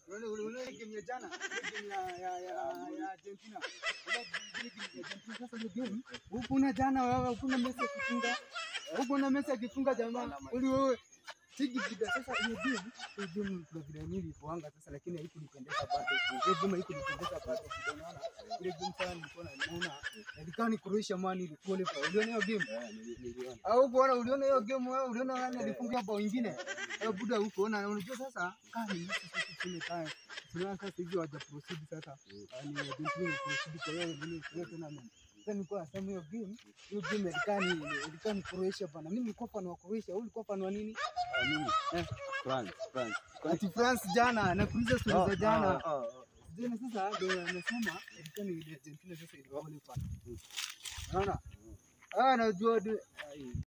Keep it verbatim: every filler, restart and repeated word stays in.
Unaona unaona game ya jana, game ya ya ya Argentina. Sasa ile game huko na jana wewe ukuna Messi akifunga. Huko na Messi akifunga jamaa. Uli wewe tiki bida sasa ile game, ile game kuna vile nili kuanga sasa lakini haikunipendeza bado. Ile game haikunipendeza bado. Unaona? Ile game sana nilikuwa naona ilikani Croatia man ile qualify. Uliona hiyo game? Niliona. Au kuona uliona hiyo game wewe uliona nani alifunga bao nyingine? Hapo buda huko na unajua sasa kani sisi tumekaa. Sasa sasa hivi hawaja proceed sasa. Ni Argentina proceed kwa hiyo nini tena mimi. Sasa nilikuwa nasema hiyo game, hiyo game ilikani ilikani Croatia bana. Mimi nilikuwa fan wa Croatia, wewe ulikuwa fan wa nini? Mimi eh France, France. Ati France jana na kuuliza stories za jana. Jana sasa ndio nasema ilikani Argentina sasa ilikuwa qualify. Unaona? Ah najua